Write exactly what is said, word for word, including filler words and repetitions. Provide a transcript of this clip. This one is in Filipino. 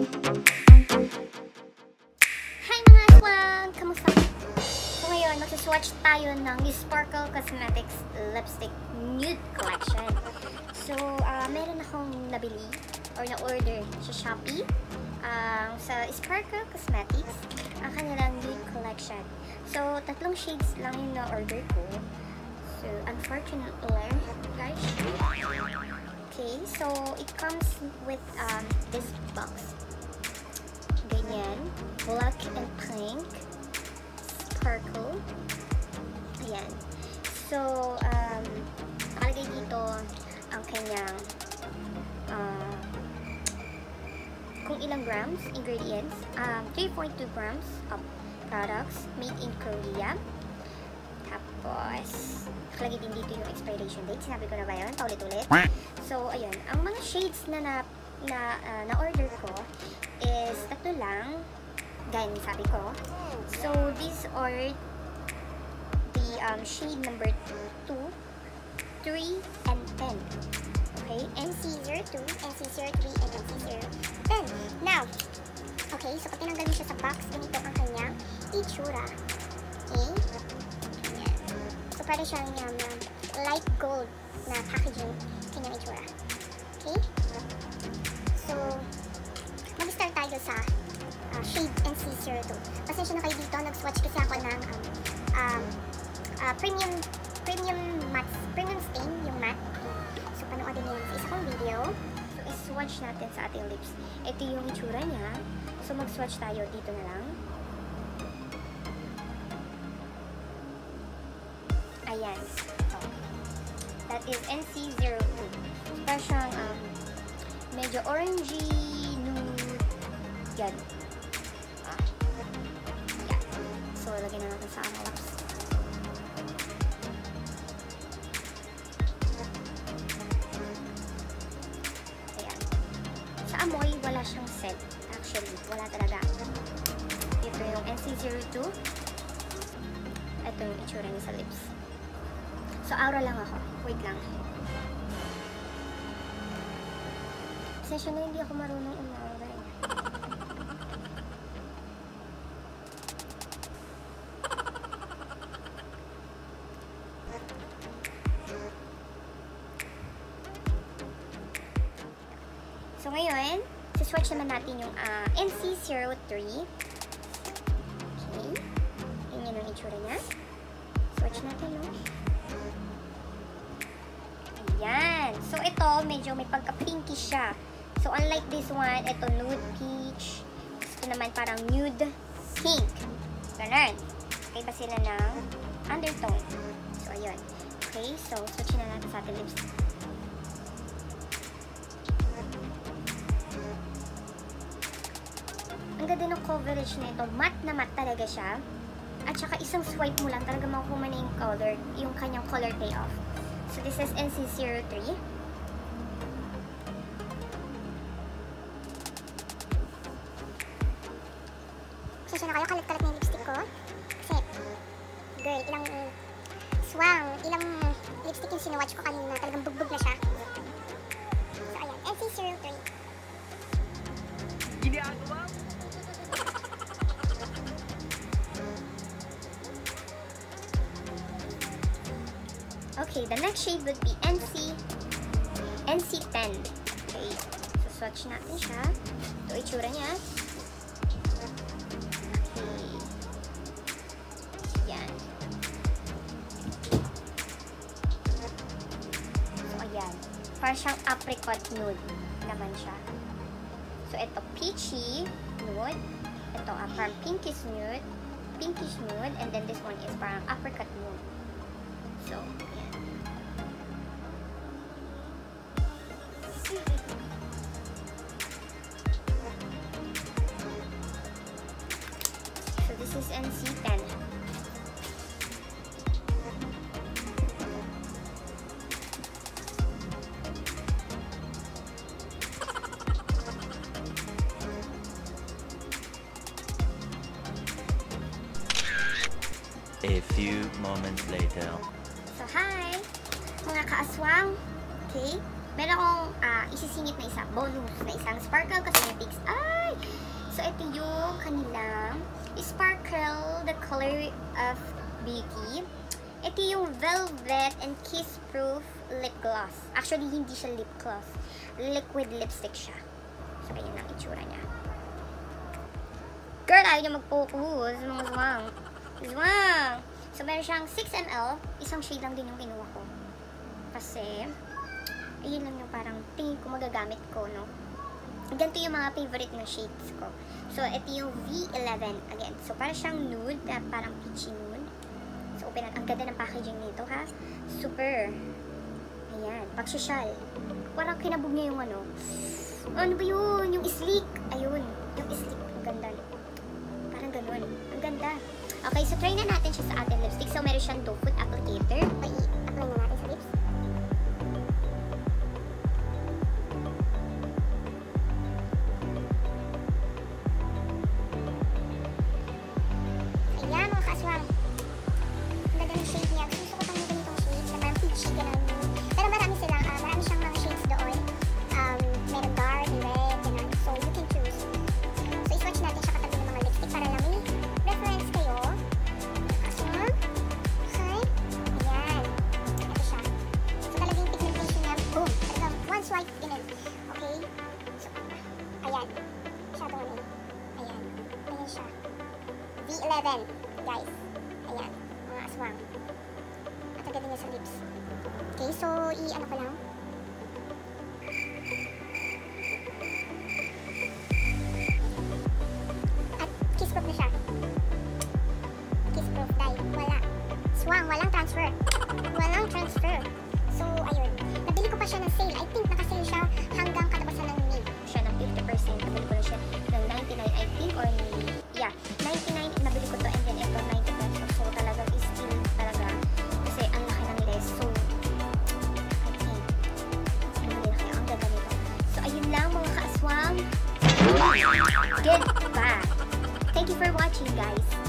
Hi mga aswang! Kamusta? So ngayon, magsa-swatch tayo ng Sparkle Cosmetics Lipstick Nude Collection. So, uh, meron akong nabili or na-order sa Shopee uh, sa Sparkle Cosmetics, ang kanilang Nude Collection. So, tatlong shades lang yung na-order ko. So, unfortunately, guys. Okay, so it comes with um, this box. Ganyan. Black and pink. Sparkle. Ayan. So, um, nakalagay dito ang kanyang uh, kung ilang grams, ingredients. Um, three point two grams of products made in Korea. Tapos, nakalagay din dito yung expiration date. Sinabi ko na ba yun? Paulit-ulit. So, ayun. Ang mga shades na na, na, uh, na-order ko is tatlo lang. Gaya ng sabi ko. So, these are the um, shade number two, three, and ten. Okay? N C zero two, N C zero three, and N C zero ten. Now, okay. So, pag tinanggal mo siya sa box, ganito ang kanyang itsura. Okay? Ayan. So, pwede siyang um, light gold na packaging kanyang itsura. Okay? So, mag-start tayo sa uh, shade N C zero two. Pasensya na kayo dito, nag-swatch kasi ako ng um, um, uh, premium premium matte, premium stain, yung matte. So, panoodin niyo yan sa isa kong video. So, i-swatch natin sa ating lips. Ito yung itsura niya. So, mag-swatch tayo dito na lang. Ayan. So, that is N C zero two. Parang siyang um, medyo orangey, nude, yan. Ah. Yan. So, lagyan na natin sa aming lips. Ayan. Sa amoy, wala siyang scent. Actually, wala talaga. Ito yung N C zero two. Ito yung itsura niya sa lips. So, aura lang ako. Wait lang. Session na hindi ako marunong umaura eh. So, ngayon, siswatch naman natin yung uh, N C zero three. Okay. Yan yung itsura niya. Swatch natin, no? Ayan. So, ito, medyo may pagka-pinky siya. So, unlike this one, ito nude peach. Ito naman parang nude pink. Ganun. Okay ba sila ng undertone? So, ayun. Okay, so, swatch na natin sa ating lips. Ang ganda ng coverage na ito. Matte na matte talaga siya. At saka isang swipe mo lang, talaga makukuha na yung color, yung kanyang color payoff. So, this is N C zero three. Pasensya na kayo, kalat-kalat na yung lipstick ko. Kasi, girl, ilang swang, ilang lipstick yung sinawatch ko kanina. Talagang bugbog na siya. So, ayan, N C zero three. Ginagawa? Okay, the next shade would be N C N C ten. Okay, so swatch natin siya. Ito itsura niya. Okay. Yan. So, ayan. Parang siyang apricot nude naman siya. So, ito peachy nude. Ito uh, parang pinkish nude. Pinkish nude. And then this one is parang apricot nude. So, ayan. So, this is N C ten. A few moments later. So, hi! Mga kaaswang. Okay? Meron akong uh, isisingit na isa, bonus na isang Sparkle Cosmetics. Ay! Sparkle, the color of beauty. Ito yung Velvet and Kissproof lip gloss. Actually, hindi siya lip gloss. Liquid lipstick siya. So, ayan ang itsura niya. Girl, ayaw niya mag-focus. Mga zwang. Zwang! So, meron siyang six milliliters. Isang shade lang din yung kinuha ko. Kasi, ayun lang yung parang tingin ko magagamit ko, no? Ganito yung mga favorite ng shades ko. So, ito yung V eleven. Again, so parang siyang nude, na parang peachy nude. So, open natin. Ang ganda ng packaging nito, ha? Super. Ayan. Pag-social. Parang kinabog niya yung ano. Ano ba yun? Yung sleek. Ayun. Yung sleek. Ang ganda. Parang ganun. Ang ganda. Okay, so try na natin siya sa ating lipstick. So, meron siyang doe foot applicator. I-apply na natin sa lips. Ayan, mga kaswang. Ang ganda ng shade niya. Gusto ko pang ganitong shades na parang peachy, ganun. Pero marami sila. Uh, marami siyang mga shades doon. Um, meron dark, red, ganun. So, you can choose. So, i-swatch natin siya katabi ng mga lipstick para lang may reference kayo. Kaswang. Okay. Ayan. Ito siya. So, talaga yung pigmentation niya. Boom. Talagang one swipe in it. Okay. So, ayan. Shadow in. Ayan. Ayan siya. V eleven, guys. Ayan, mga aswang. At ang ganda niya sa lips. Okay, so, i-ano ko lang. At kissproof na siya. Kissproof, dahil wala. Swang, walang transfer. Walang transfer. So, ayun. Nabili ko pa siya ng sale. I think naka-sale siya hanggang katapusan ng May. Siya ng fifty percent. Nabili ko na siya ng ninety-nine, I think, or yeah, ninety-nine, nabili ko to, and then ito, ninety pesos. So, talagang is still talaga, kasi ang laki ng less. So, I think, nabili na kayo. Ang ganda nito. So, ayun lang, mga kaaswang. Goodbye. Thank you for watching, guys.